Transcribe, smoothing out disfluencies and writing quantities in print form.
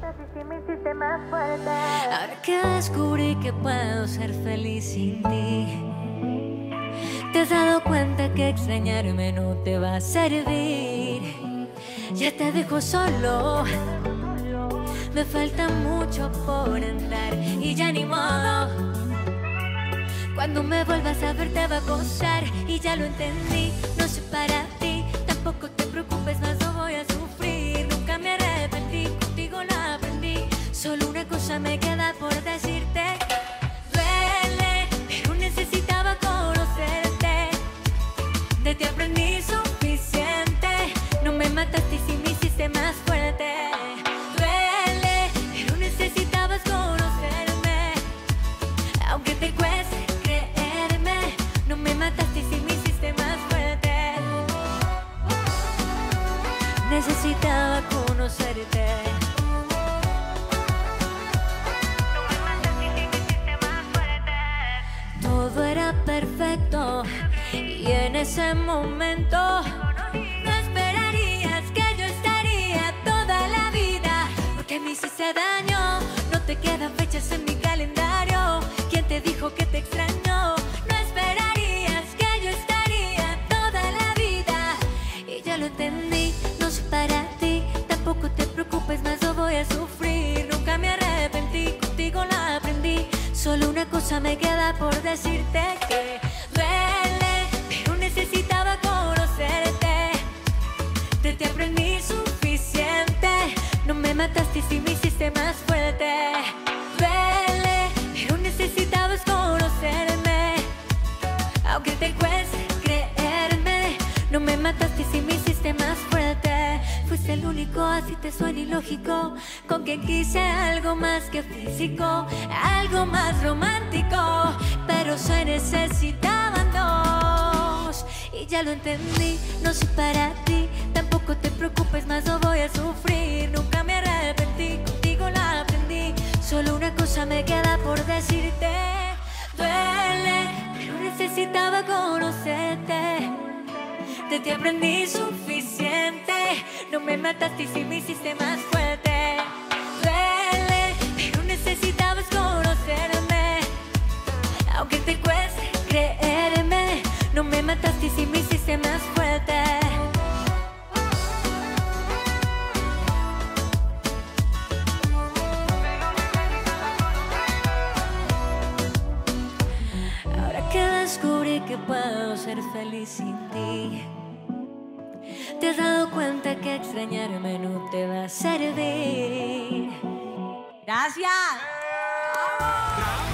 Si me hiciste más fuerte. Ahora que descubrí que puedo ser feliz sin ti, te has dado cuenta que extrañarme no te va a servir. Ya te dejo solo, me falta mucho por andar y ya ni modo. Cuando me vuelvas a ver te va a gozar y ya lo entendí. No soy para ti, tampoco te preocupes más, no voy a sufrir. Nunca me arrepentí, contigo lo aprendí. Solo una cosa me queda por decirte. Duele, pero necesitaba conocerte. De ti aprendí suficiente. No me mataste y sí me hiciste más fuerte. Duele, pero necesitabas conocerme. Aunque te cueste creerme, no me mataste y sí me hiciste más fuerte. Necesitaba conocerte. Todo era perfecto y en ese momento no esperarías que yo estaría toda la vida, porque me hiciste daño. No te quedan fechas en mi calendario. ¿Quién te dijo que te extrañó? No esperarías que yo estaría toda la vida y ya lo entendí. No soy para ti, tampoco te preocupes más, no voy a sufrir. Nunca me arrepentí, contigo lo aprendí. Solo una cosa me queda por decirte, que duele, pero necesitaba conocerte. De ti aprendí suficiente. No me mataste y sí me hiciste más fuerte. Duele, pero necesitabas conocerme. Aunque te cueste creerme, no me mataste y sí me hiciste más fuerte. Fuiste el único, así te suena ilógico, con quien quise algo más que físico, algo más romántico, pero se necesitaban dos y ya lo entendí. No soy para ti, tampoco te preocupes más, no voy a sufrir. Nunca me arrepentí, contigo lo aprendí. Solo una cosa me queda por decirte. Duele, pero necesitaba conocerte. De ti aprendí suficiente. No me mataste y sí me hiciste más fuerte. Duele, pero necesitabas conocerme. Aunque te cueste creerme, no me mataste y sí me hiciste más fuerte. Ahora que descubrí que puedo ser feliz sin ti, te has dado cuenta que extrañarme no te va a servir. Gracias. ¡Bravo!